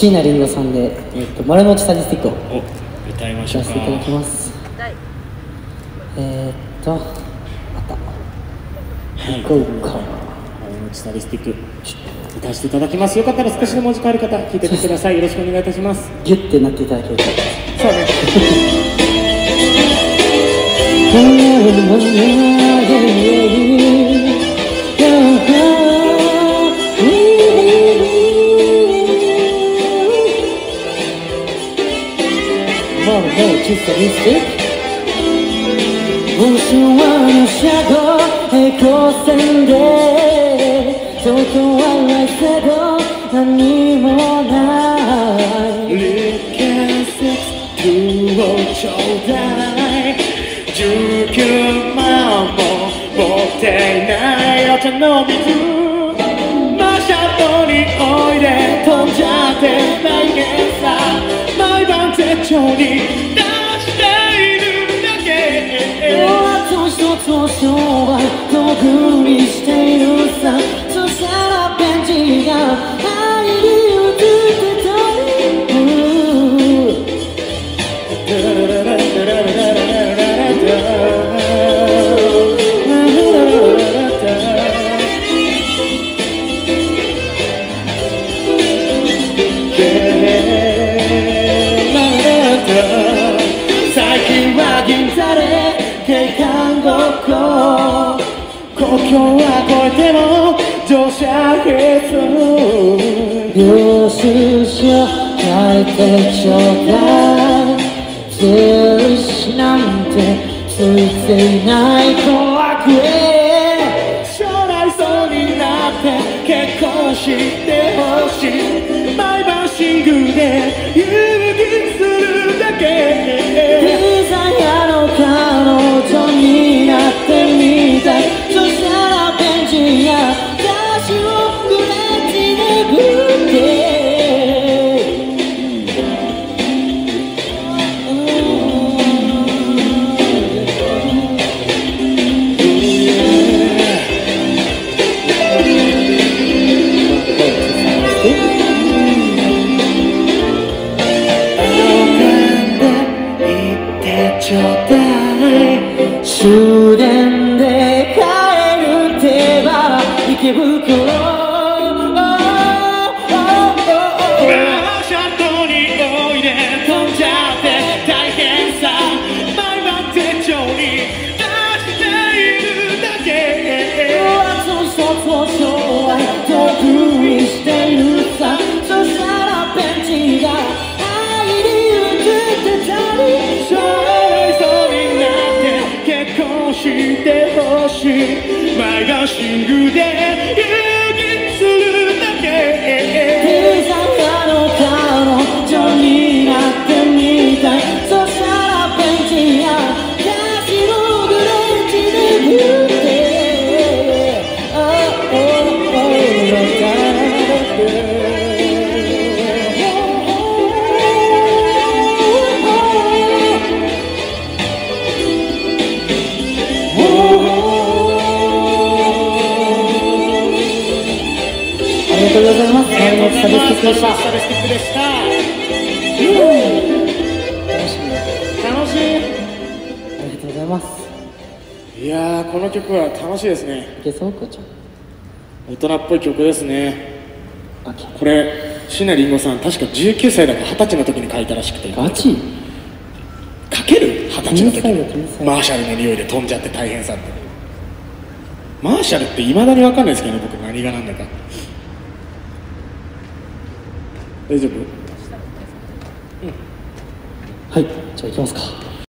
椎名林檎さんで、丸の内サディスティックを歌いましょうか。 歌わせていただきます。あった。行こうか。 丸の内サディスティック歌わせていただきます。よかったら少しでもお時間ある方聞いてみてください。よろしくお願いいたします。 ギュッてなっていただけると。そうね。星はの車道平行線で東京はないけど何もないリケンセットをちょうだい19万も持っていないお茶の水マシャトにおいで飛んじゃって大変さ毎晩絶頂に出しているだけ私と年をは遠くにしているさそしたらベンチが愛に映ってた最近は銀座で景観ごっこ国境は越えても乗車必須領収書書いてちょうだい税理士なんてついていない怖くて将来そうになって結婚してほしい毎晩シングルで勇気するだけデザイアの彼女になってみたいそしたらベンチや歌詞をフレンチで振ってちょうだい終電で帰る手は池袋シャトにおいで飛んじゃって大変さ毎晩絶頂に出しているだけ私と年は遠くにしているさそしたらベンチが愛に映ってたりしてほしい毎晩シングルで勇気するだけデザイアの彼女になってみたいそしたらベンチやヤシのグレンチで振ってありがとうございます。 サディスティックでした。楽しい。 ありがとうございます。 いやー、この曲は楽しいですね。 いけそうかちゃん。 大人っぽい曲ですね。 オッケー。 これ椎名林檎さん確か19歳だか20歳の時に書いたらしくて。 ガチ？ 書ける20歳の時天に才マーシャルの匂いで飛んじゃって大変さって。マーシャルっていまだに分かんないですけどね、僕何が何だか。大丈夫？ はい、じゃあ行きますか。